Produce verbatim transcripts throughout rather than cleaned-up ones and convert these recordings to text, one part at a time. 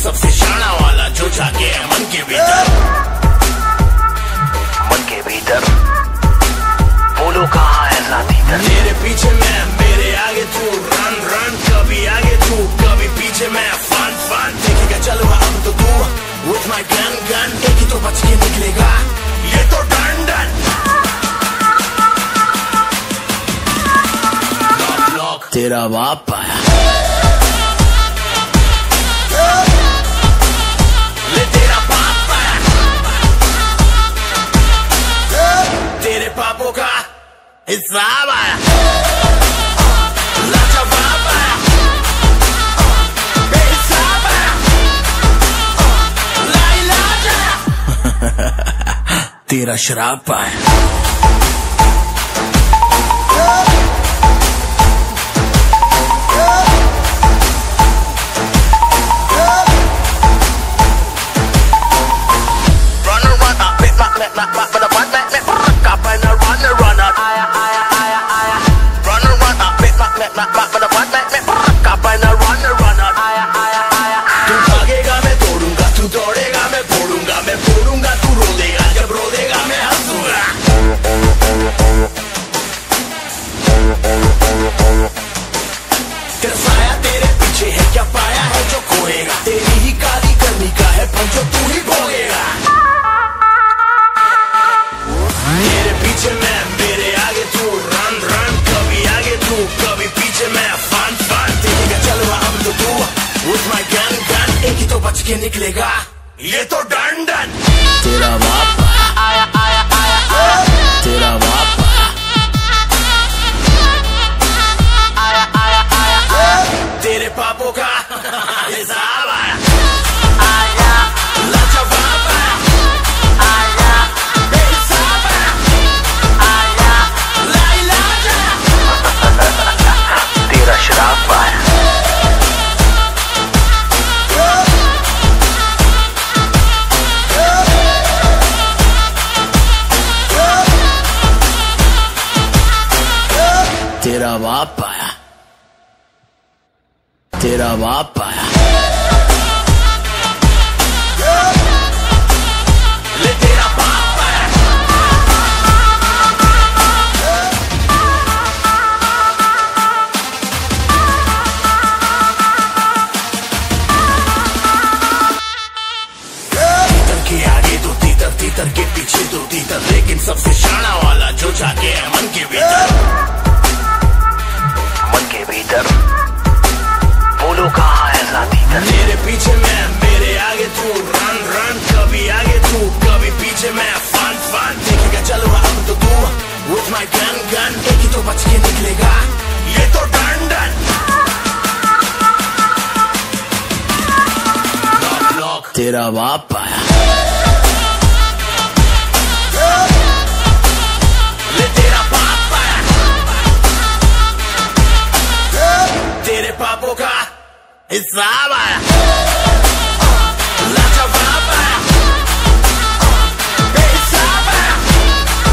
सबसे शाना वाला जो जाके है मन के भीतर, मन के भीतर। बोलो कहाँ है साथी दर? तेरे पीछे मैं, मेरे आगे तू, रन रन, कभी आगे तू कभी पीछे मैं, फन फन देखेगा चलो अब तो तू, with my gun gun, एक ही तो बच के निकलेगा, ये तो डन डन। तेरा बाप आया, ले तेरा बाप आया, तेरे पापों का हिसाब आया, लाजवाब आया, बेहिसाब आया, लाइलाज आया, तेरा शराब आया। तू भागेगा मैं तोड़ूंगा, तू दौड़ेगा मैं फोड़ूंगा, मैं फोड़ूंगा तू रो देगा, जब रो देगा मैं हंसूंगा। तेरा साया तेरे पीछे है, क्या पाया है जो खोएगा, तेरी ही काली करनी का है फल जो तू ही भोगेगा। तेरे पीछे मैं, मेरे आगे तू, रन रन, कभी आगे तू कभी पीछे मैं, फन फन देखेगा चलो अब तो तू, with my gun gun, एक ही तो बच के निकलेगा, ये तो डन डन। तेरा बाप आया आया आया आया, तेरा बाप आया आया आया आया, तेरे पापों का हिसाब आया, आया लाजवाब आया, आया बेहिसाब आया, आया लाइलाज आया, तेरा शराब आया। तेरा बाप आया, तेरा बाप आया, ले तेरा बाप आया, तीतर के आगे दो तीतर, तीतर के पीछे दो तीतर, लेकिन सबसे शाना वाला जो जाके है मन के भीतर, मन के भीतर। बोलो कहाँ है साथी दर? तेरे पीछे मैं, मेरे आगे तू, रन रन, कभी आगे तू कभी पीछे मैं, फन फन देखेगा चलो अब तो तू, with my gun gun, एक ही तो बच के निकलेगा, ये तो डन डन। लॉक लॉक तेरा बाप आया, ले तेरा बाप आया, तेरे पापों का हिसाब आया, लाजवाब आया, बेहिसाब आया,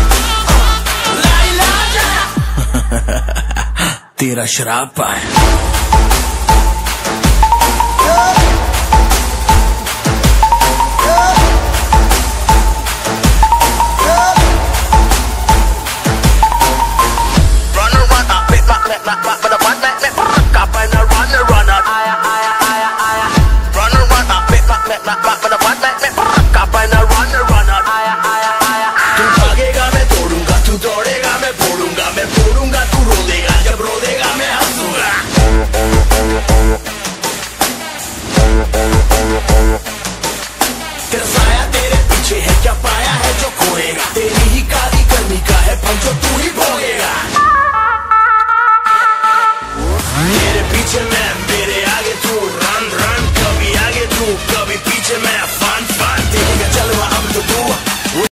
लाइलाज आया, तेरा शराब आया।